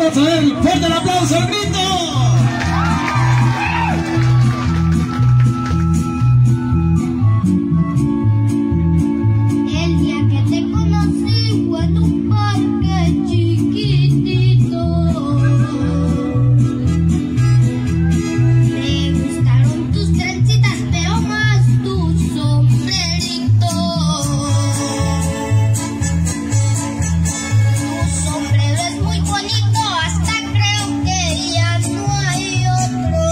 Vamos a ver, fuerte el aplauso, el grito. El día que te conocí fue en un parque chiquitito. Me gustaron tus trencitas, pero más tu sombrerito. Tu sombrero es muy bonito, hasta creo que ya no hay otro.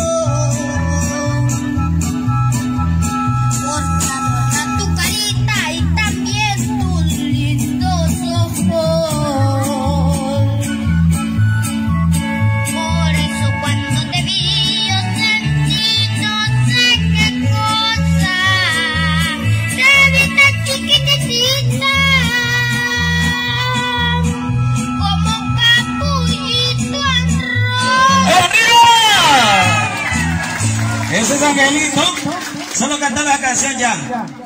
Porque adorna tu carita y también tus lindos ojos. Por eso cuando te vi yo sentí no sé qué cosa. Te vi tan chiquitita, como capullito en rojo. ¡Arriba! Ese es Angelito. Solo cantar la canción ya.